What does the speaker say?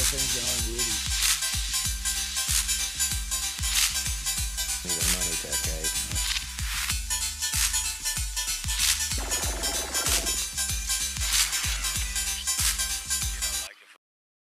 things they are in the 80s. Need a money decade.